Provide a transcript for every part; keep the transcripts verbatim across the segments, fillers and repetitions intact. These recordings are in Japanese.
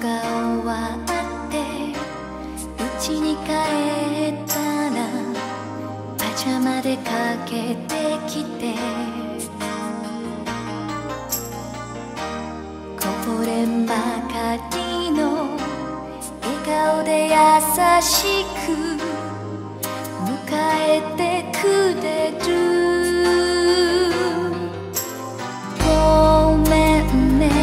が終わって家に帰ったらパジャマでかけてきて、こぼれんばかりの笑顔で優しく迎えてくれる。ごめんね、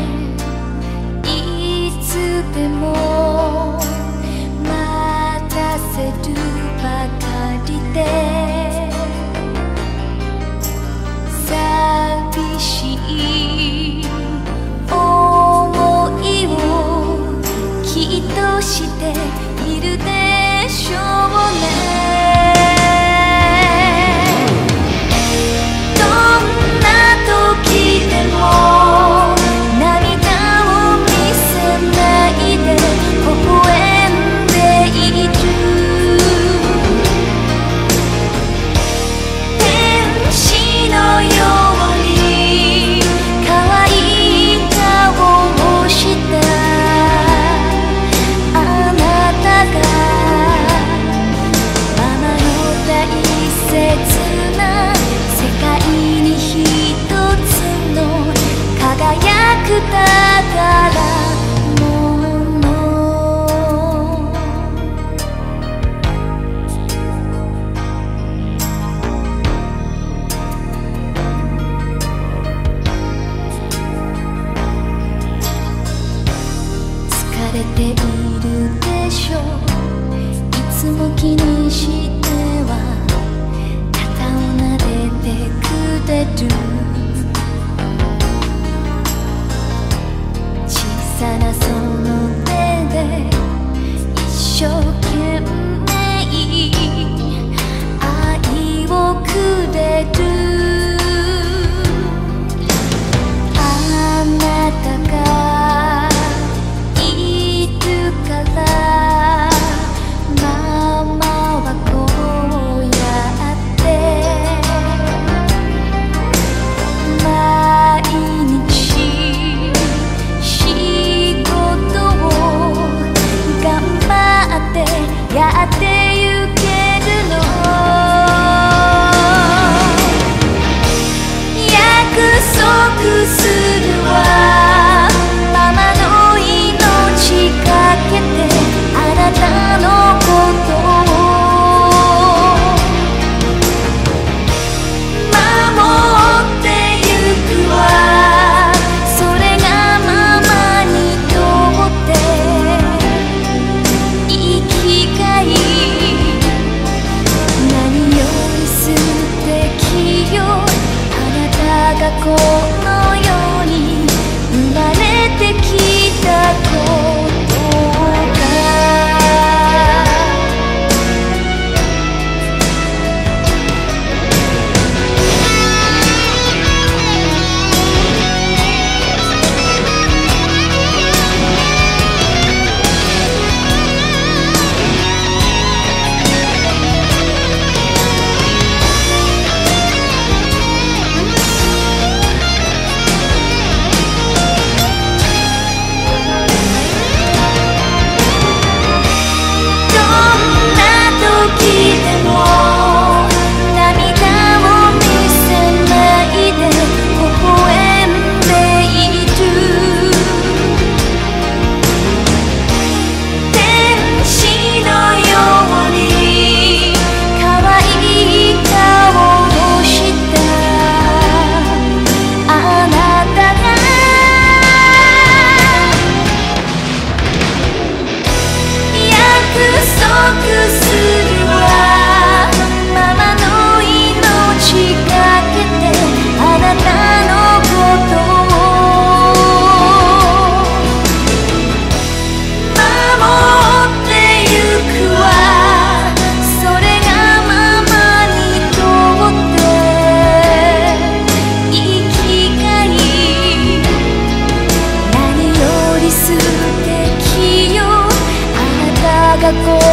いつでも待たせるばかりで、寂しい思いをきっとしているでしょうね。疲れているでしょう、いつも気にしては肩を撫でてくれる。小さなその手で一生懸命愛をくれる。あなたがいるからママはこうやって毎日仕事を頑張ってやってゆけるの。約束するわ、ママの命かけてあなたのことを守ってゆくわ。それがママにとって生きがい、何より素敵よ。あなたがこの世に生まれてきたことが。過去